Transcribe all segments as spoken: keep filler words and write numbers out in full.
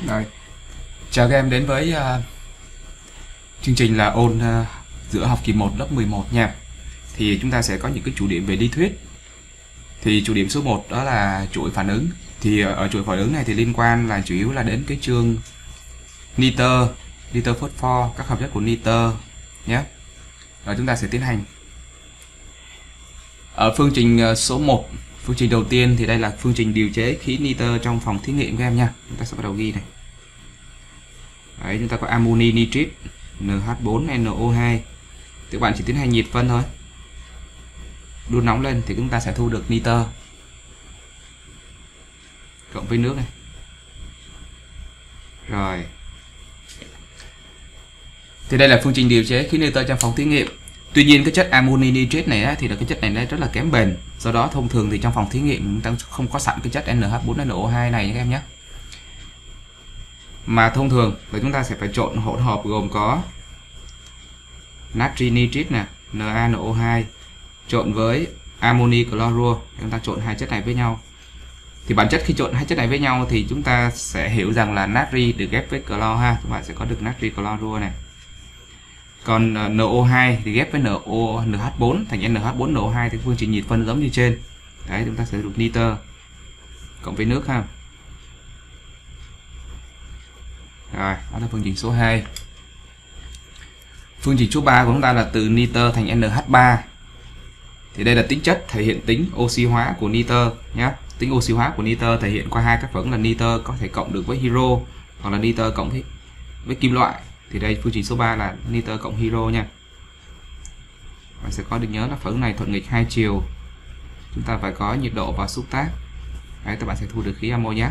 Rồi. Chào các em đến với uh, chương trình là ôn uh, giữa học kỳ một lớp mười một nha. Thì chúng ta sẽ có những cái chủ điểm về lý thuyết. Thì chủ điểm số một đó là chuỗi phản ứng. Thì ở chuỗi phản ứng này thì liên quan là chủ yếu là đến cái chương nitơ, nitơ phosphor, các hợp chất của nitơ nhé. Rồi chúng ta sẽ tiến hành. Ở phương trình số một, phương trình đầu tiên thì đây là phương trình điều chế khí nitơ trong phòng thí nghiệm các em nha. Chúng ta sẽ bắt đầu ghi này. Đấy, chúng ta có amoni nitrit N H bốn N O hai. Thì các bạn chỉ tiến hành nhiệt phân thôi, đun nóng lên thì chúng ta sẽ thu được nitơ cộng với nước này. Rồi, thì đây là phương trình điều chế khí nitơ trong phòng thí nghiệm. Tuy nhiên cái chất amoni nitrit này á, thì là cái chất này rất là kém bền. Do đó thông thường thì trong phòng thí nghiệm chúng ta không có sẵn cái chất N H bốn N O hai này các em nhé. Mà thông thường là chúng ta sẽ phải trộn hỗn hợp gồm có natri nitrit nè, NaNO hai trộn với amoni clorua. Chúng ta trộn hai chất này với nhau. Thì bản chất khi trộn hai chất này với nhau thì chúng ta sẽ hiểu rằng là natri được ghép với clo ha, các bạn sẽ có được natri clorua này. Còn N O hai thì ghép với NO N H bốn thành N H bốn N O hai thì phương trình nhiệt phân giống như trên. Đấy, chúng ta sẽ được nitơ cộng với nước ha. Rồi, đó là phương trình số hai. Phương trình số ba của chúng ta là từ nitơ thành N H ba. Thì đây là tính chất thể hiện tính oxy hóa của nitơ nhé. Tính oxy hóa của nitơ thể hiện qua hai các phẫn là nitơ có thể cộng được với hydro hoặc là nitơ cộng với, với kim loại. Thì đây phương trình số ba là nitơ cộng hydro nha. Bạn sẽ có được nhớ là phẫn này thuận nghịch hai chiều. Chúng ta phải có nhiệt độ và xúc tác. Đấy, các bạn sẽ thu được khí ammoniac.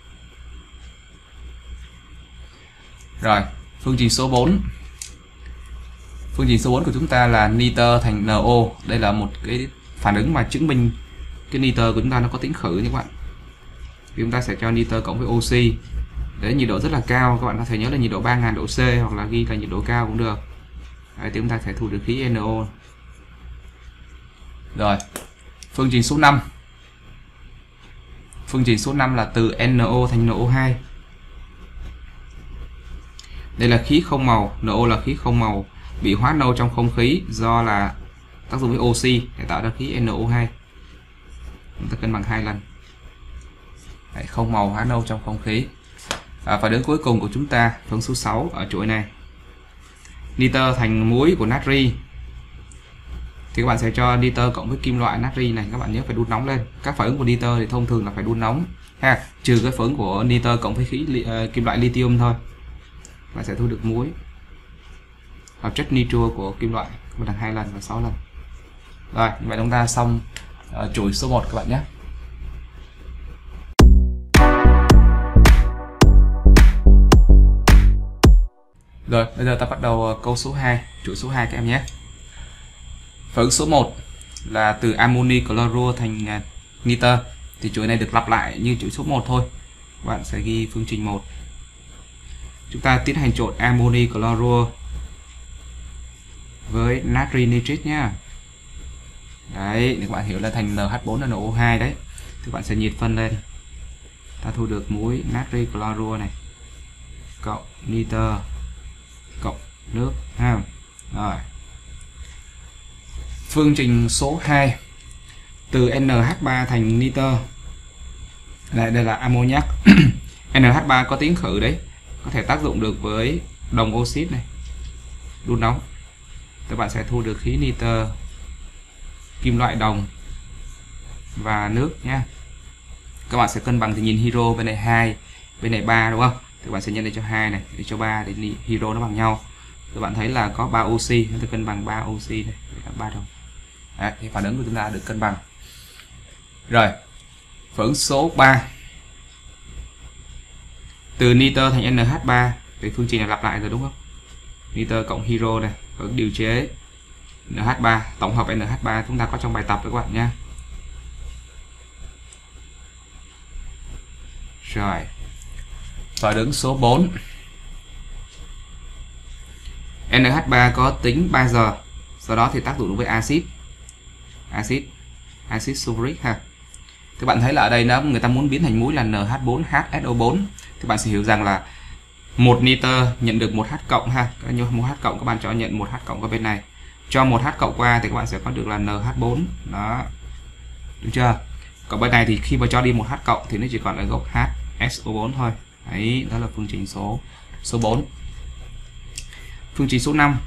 Rồi, phương trình số bốn. Phương trình số bốn của chúng ta là nitơ thành N O. Đây là một cái phản ứng mà chứng minh cái nitơ của chúng ta nó có tính khử nha các bạn. Thì chúng ta sẽ cho nitơ cộng với oxy. Đấy, nhiệt độ rất là cao, các bạn có thể nhớ là nhiệt độ ba nghìn độ C hoặc là ghi là nhiệt độ cao cũng được. Đấy, thì chúng ta sẽ thu được khí N O. Rồi, phương trình số năm. Phương trình số năm là từ N O thành N O hai. Đây là khí không màu, N O là khí không màu bị hóa nâu trong không khí do là tác dụng với oxy để tạo ra khí N O hai. Chúng ta cân bằng hai lần. Đấy, không màu hóa nâu trong không khí. À, và đến cuối cùng của chúng ta, phương số sáu ở chuỗi này. Nitơ thành muối của natri. Thì các bạn sẽ cho nitơ cộng với kim loại natri này, các bạn nhớ phải đun nóng lên. Các phản ứng của nitơ thì thông thường là phải đun nóng ha, trừ cái phản ứng của nitơ cộng với khí uh, kim loại lithium thôi. Bạn sẽ thu được muối. Hợp chất nitro của kim loại một lần hai lần và sáu lần. Rồi, như vậy chúng ta xong uh, chuỗi số một các bạn nhé. Rồi, bây giờ ta bắt đầu câu số hai, chuỗi số hai các em nhé. Phản ứng số một là từ amoni clorua thành uh, nitơ. Thì chuỗi này được lặp lại như chuỗi số một thôi. Các bạn sẽ ghi phương trình một. Chúng ta tiến hành trộn amoni clorua với natri nitrit nhá. Đấy, để các bạn hiểu là thành N H bốn N O hai đấy. Thì bạn sẽ nhiệt phân lên. Ta thu được muối natri clorua này cộng nitơ cộng nước ha. Rồi. Phương trình số hai từ N H ba thành nitơ. Đây, đây là ammoniac. N H ba có tính khử đấy, có thể tác dụng được với đồng oxit này, đun nóng. Các bạn sẽ thu được khí nitơ, kim loại đồng và nước nha. Các bạn sẽ cân bằng thì nhìn hydro bên này hai, bên này ba đúng không? Các bạn sẽ nhân lên cho hai này, để cho ba để hydro nó bằng nhau. Các bạn thấy là có ba oxy, chúng ta cân bằng ba oxy này, ba đồng. Đấy, thì phản ứng của chúng ta được cân bằng. Rồi, phản ứng số ba. Từ nitơ thành N H ba, thì phương trình này lặp lại rồi đúng không? Nitơ cộng hydro này, phản ứng điều chế N H ba, tổng hợp N H ba chúng ta có trong bài tập các bạn nha. Rồi. Phản ứng số bốn. N H ba có tính ba giờ, do đó thì tác dụng với axit. Axit, axit sulfuric ha. Các bạn thấy là ở đây nó người ta muốn biến thành muối là N H bốn H S O bốn. Thì bạn sẽ hiểu rằng là một nitơ nhận được một H cộng ha, như một H cộng các bạn cho nhận một H cộng qua bên này, cho một H cộng qua thì các bạn sẽ có được là N H bốn đó, đúng chưa? Còn bên này thì khi mà cho đi một H cộng thì nó chỉ còn là gốc H S O bốn thôi. Đấy, đó là phương trình số số bốn. Phương trình số năm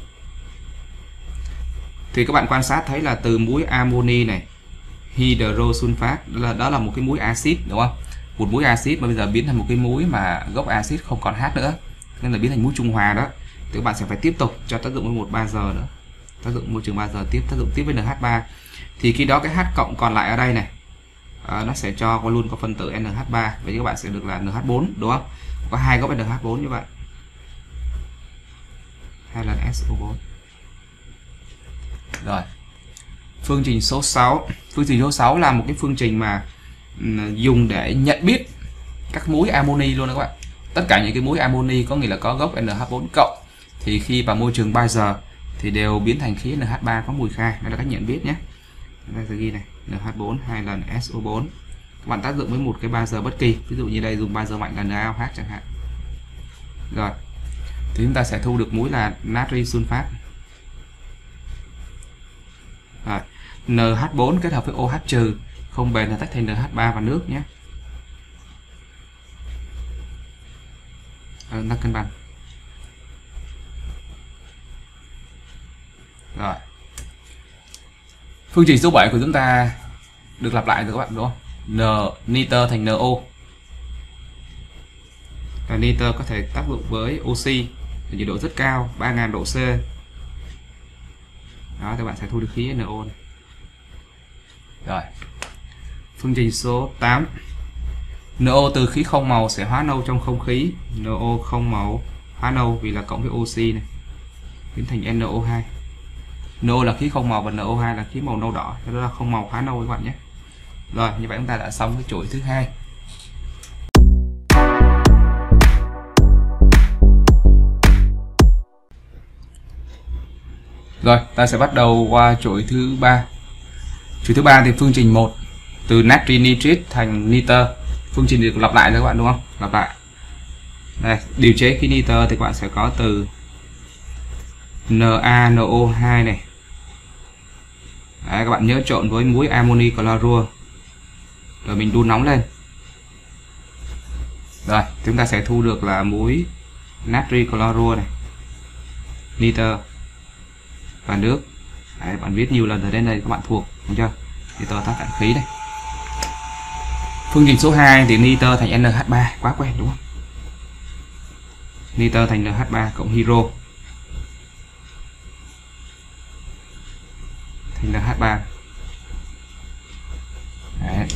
thì các bạn quan sát thấy là từ muối amoni này, hydrosulfat, đó là, đó là một cái muối axit đúng không? Một muối axit mà bây giờ biến thành một cái muối mà gốc axit không còn H nữa, nên là biến thành muối trung hòa đó. Thì các bạn sẽ phải tiếp tục cho tác dụng với một ba giờ nữa, tác dụng môi trường ba giờ tiếp, tác dụng tiếp với N H ba. Thì khi đó cái H cộng còn lại ở đây này, à, nó sẽ cho có luôn có phân tử N H ba, vậy các bạn sẽ được là N H bốn đúng không? Có hai gốc N H bốn như vậy, hai lần S O bốn. Rồi, phương trình số sáu. Phương trình số sáu là một cái phương trình mà um, dùng để nhận biết các muối amoni luôn đó các bạn. Tất cả những cái muối amoni có nghĩa là có gốc N H bốn cộng thì khi vào môi trường ba giờ thì đều biến thành khí N H ba có mùi khai. Đây là cách nhận biết nhé. Đây sẽ ghi này, N H bốn hai lần S O bốn. Các bạn tác dụng với một cái ba giờ bất kỳ, ví dụ như đây dùng ba giờ mạnh là N A O H chẳng hạn. Rồi, thì chúng ta sẽ thu được muối là natri sulfat. Rồi, N H bốn kết hợp với O H trừ, không bền là tách thành N H ba và nước nhé. Ờ, nó cân bằng. Rồi, phương trình số bảy của chúng ta được lặp lại rồi các bạn đúng không? N nitơ thành NO. Và nitơ có thể tác dụng với oxy ở nhiệt độ rất cao, ba nghìn độ C. Đó, các bạn sẽ thu được khí NO này. Rồi, phương trình số tám. NO từ khí không màu sẽ hóa nâu trong không khí. NO không màu hóa nâu vì là cộng với oxy này, biến thành N O hai. NO là khí không màu và N O hai là khí màu nâu đỏ, đó là không màu hóa nâu các bạn nhé. Rồi, như vậy chúng ta đã xong cái chuỗi thứ hai. Rồi, ta sẽ bắt đầu qua chuỗi thứ ba. Chuỗi thứ ba thì phương trình một, từ natri nitrit thành nitơ. Phương trình được lặp lại cho các bạn đúng không? Lặp lại. Đây, điều chế khí nitơ thì các bạn sẽ có từ NaNO hai này. Đấy, các bạn nhớ trộn với muối amoni clorua. Rồi mình đun nóng lên. Rồi, chúng ta sẽ thu được là muối natri clorua này, nitơ và nước. Đấy, bạn viết nhiều lần rồi, đến đây các bạn thuộc, đúng chưa? Nitơ tác cạn khí này. Phương trình số hai thì nitơ thành N H ba, quá quen đúng không? Nitơ thành N H ba cộng hydro thành N H ba. Đấy.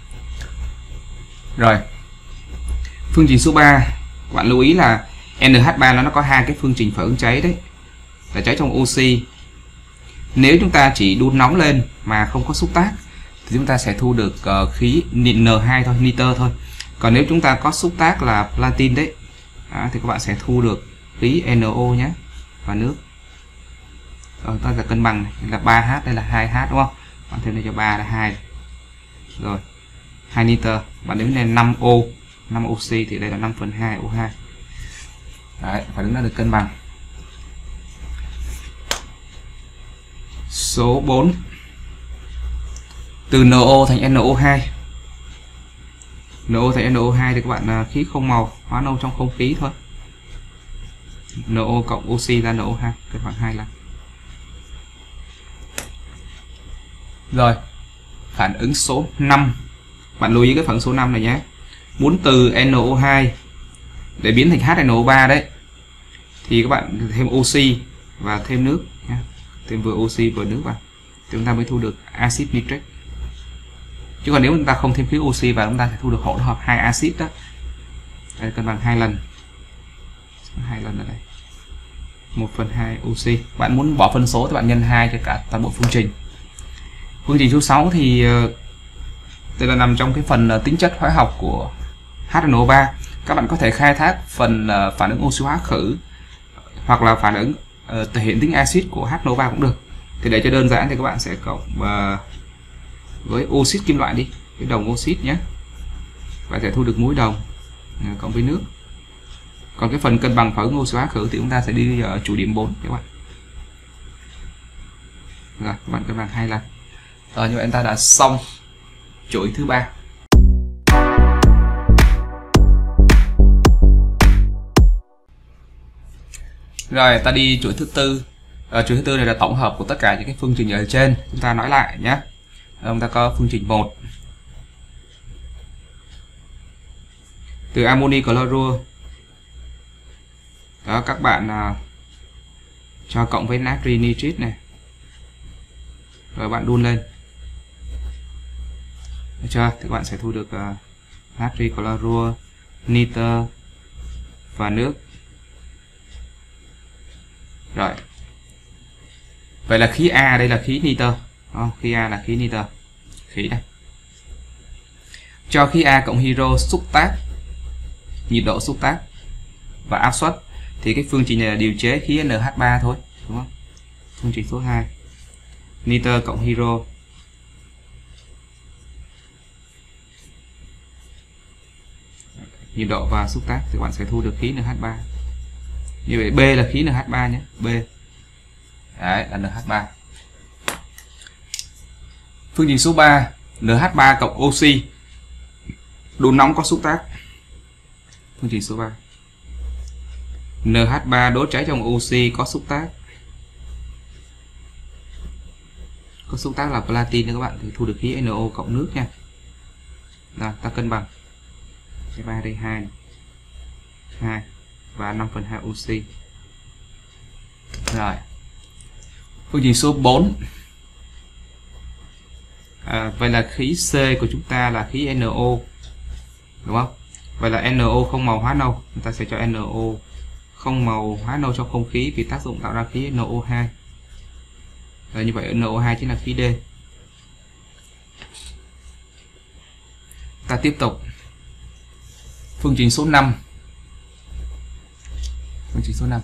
Rồi, phương trình số ba, các bạn lưu ý là N H ba nó nó có hai cái phương trình phản ứng cháy đấy, là cháy trong oxy. Nếu chúng ta chỉ đun nóng lên mà không có xúc tác thì chúng ta sẽ thu được uh, khí N hai thôi, nitơ thôi. Còn nếu chúng ta có xúc tác là platin đấy, đó, thì các bạn sẽ thu được khí NO nhé và nước. Rồi, ta sẽ cân bằng này, là ba H, đây là hai H đúng không? Bạn thêm đây cho ba là hai. Rồi, hai nitơ, bạn đếm lên năm O, năm oxy thì đây là năm phần hai O hai. Đấy, phản ứng đã được cân bằng. Số bốn, từ NO thành NO hai. NO thành NO hai thì các bạn khí không màu hóa nâu trong không khí thôi. NO cộng oxy ra NO hai cân bằng hai lần. Rồi, phản ứng số năm. Bạn lưu ý cái phản ứng số năm này nhé. Muốn từ NO hai để biến thành H N O ba đấy thì các bạn thêm oxy và thêm nước nhé. Thêm vừa oxy vừa nước vào thì chúng ta mới thu được axit nitric. Chứ còn nếu chúng ta không thêm khí oxy vào, chúng ta sẽ thu được hỗn hợp hai axit đó. Đây, cân bằng hai lần. Hai lần ở đây. một phần hai oxy. Bạn muốn bỏ phân số thì bạn nhân hai cho cả toàn bộ phương trình. Phương trình số sáu thì đây là nằm trong cái phần tính chất hóa học của H N O ba. Các bạn có thể khai thác phần phản ứng oxy hóa khử hoặc là phản ứng uh, thể hiện tính axit của H N O ba cũng được. Thì để cho đơn giản thì các bạn sẽ cộng uh, với oxit kim loại đi, cái đồng oxit nhé. Bạn sẽ thu được muối đồng cộng với nước. Còn cái phần cân bằng phản ứng oxy hóa khử thì chúng ta sẽ đi ở chủ điểm bốn các bạn. Rồi, các bạn cân bằng hai lần. Rồi, như vậy chúng ta đã xong chuỗi thứ ba. Rồi, ta đi chuỗi thứ tư. À, chuỗi thứ tư này là tổng hợp của tất cả những cái phương trình ở trên. Chúng ta nói lại nhé. Chúng ta có phương trình một. Từ amoni clorua. Đó, các bạn à, cho cộng với natri nitrit này. Rồi bạn đun lên. Được chưa? Thì các bạn sẽ thu được uh, natri clorua, nitơ và nước. Rồi. Vậy là khí A đây là khí nitơ. Đó, khí A là khí nitơ. Khí này. Cho khí A cộng hydro xúc tác, nhiệt độ xúc tác và áp suất, thì cái phương trình này là điều chế khí en hát ba thôi, đúng không? Phương trình số hai. Nitơ cộng hydro. Nhiệt độ và xúc tác thì bạn sẽ thu được khí en hát ba. Như vậy B là khí en hát ba nhé, B. Đấy là en hát ba. Phương trình số ba, en hát ba cộng oxy đun nóng có xúc tác. Phương trình số ba. en hát ba đốt cháy trong oxy có xúc tác. Có xúc tác là platin các bạn, thì thu được khí NO cộng nước nha. Rồi, ta cân bằng. Cái ba đây hai, hai và năm phần hai oxy. Rồi. Phương trình số bốn. À, vậy là khí C của chúng ta là khí NO, đúng không? Vậy là NO không màu hóa nâu, chúng ta sẽ cho NO không màu hóa nâu trong không khí vì tác dụng tạo ra khí en o hai. Rồi, như vậy en o hai chính là khí D. Ta tiếp tục. Phương trình số năm. Phương trình số năm.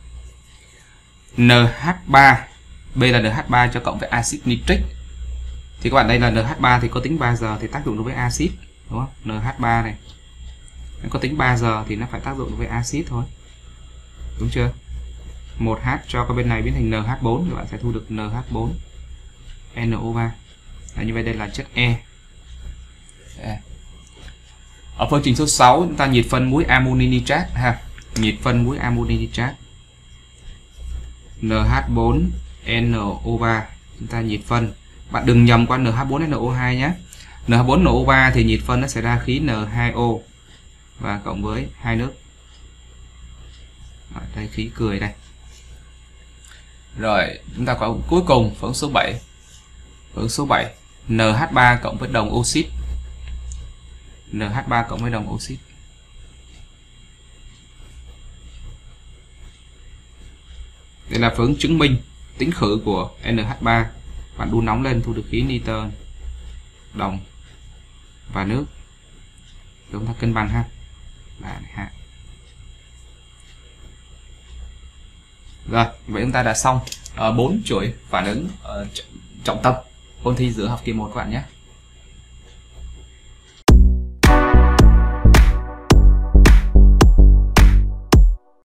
en hát ba, B là en hát ba cho cộng với axit nitric. Thì các bạn đây là en hát ba thì có tính ba giờ thì tác dụng đối với axit, đúng không? en hát ba này nó có tính ba giờ thì nó phải tác dụng đối với axit thôi. Đúng chưa? một H cho cái bên này biến thành en hát bốn thì bạn sẽ thu được en hát bốn en o ba. Và như vậy đây là chất E. Đây. Ở phương trình số sáu chúng ta nhiệt phân muối amoni nitrat ha. Nhiệt phân muối amoni nitrat. en hát bốn en o ba, chúng ta nhiệt phân. Bạn đừng nhầm qua en hát bốn en o hai nhé. en hát bốn en o ba thì nhiệt phân nó sẽ ra khí en hai o và cộng với hai nước. Rồi, đây khí cười đây. Rồi, chúng ta có cuối cùng phản ứng số bảy. Phản ứng số bảy, en hát ba cộng với đồng oxit. en hát ba cộng với đồng oxit. Đây là phản ứng chứng minh tính khử của en hát ba. Bạn đun nóng lên thu được khí nitơ, đồng và nước. Chúng ta cân bằng ha. Và ha. Rồi, vậy chúng ta đã xong bốn uh, chuỗi phản ứng uh, trọng tâm ôn thi giữa học kỳ một các bạn nhé.